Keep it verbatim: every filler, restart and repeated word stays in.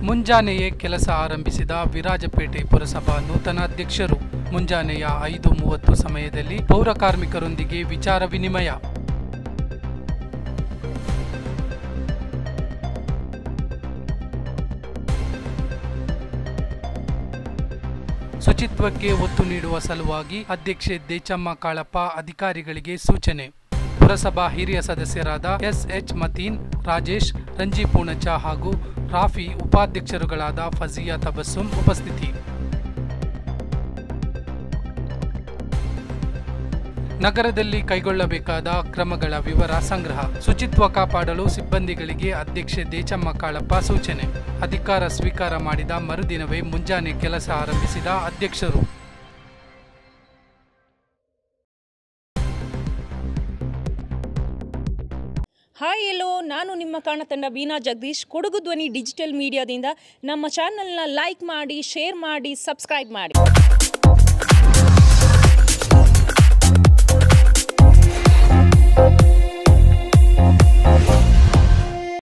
ಮುಂಜಾನೆಯೇ ಕೆಲಸ ಆರಂಭಿಸಿದ ವಿರಾಜಪೇಟೆ ಪುರಸಭಾ ನೂತನ ಅಧ್ಯಕ್ಷರು. ಮುಂಜಾನೆಯ ಐದು ಮೂವತ್ತು ಸಮಯದಲ್ಲಿ ಪೌರ ಕಾರ್ಮಿಕರೊಂದಿಗೆ ವಿಚಾರ ವಿನಿಮಯ. ಶುಚಿತ್ವಕ್ಕೆ ಒತ್ತು ನೀಡುವ ಸಲುವಾಗಿ ಅಧ್ಯಕ್ಷೆ ದೇಚಮ್ಮ ಕಾಳಪ್ಪ ಅಧಿಕಾರಿಗಳಿಗೆ ಸೂಚನೆ. ಪುರಸಭಾ ಹಿರಿಯ ಸದಸ್ಯರಾದ ಎಸ್ ಎಚ್ ಮತೀನ್, ರಾಜೇಶ್, ರಂಜಿ ಪೂಣಚ್ಚ ಹಾಗೂ ರಾಫಿ, ಉಪಾಧ್ಯಕ್ಷರುಗಳಾದ ಫಜಿಯಾ ತಬಸ್ಸುಮ್ ಉಪಸ್ಥಿತಿ. ನಗರದಲ್ಲಿ ಕೈಗೊಳ್ಳಬೇಕಾದ ಕ್ರಮಗಳ ವಿವರ ಸಂಗ್ರಹ. ಶುಚಿತ್ವ ಕಾಪಾಡಲು ಸಿಬ್ಬಂದಿಗಳಿಗೆ ಅಧ್ಯಕ್ಷೆ ದೇಚಮ್ಮ ಕಾಳಪ್ಪ ಸೂಚನೆ. ಅಧಿಕಾರ ಸ್ವೀಕಾರ ಮಾಡಿದ ಮರುದಿನವೇ ಮುಂಜಾನೆ ಕೆಲಸ ಆರಂಭಿಸಿದ ಅಧ್ಯಕ್ಷರು. ಹಾಯ್ ಎಲ್ಲೋ, ನಾನು ನಿಮ್ಮ ಕಾಣತಂಡ ಬೀನಾ ಜಗದೀಶ್. ಕೊಡಗು ಧ್ವನಿ ಡಿಜಿಟಲ್ ಮೀಡಿಯಾದಿಂದ ನಮ್ಮ ಚಾನಲ್ನ ಲೈಕ್ ಮಾಡಿ, ಶೇರ್ ಮಾಡಿ, ಸಬ್ಸ್ಕ್ರೈಬ್ ಮಾಡಿ.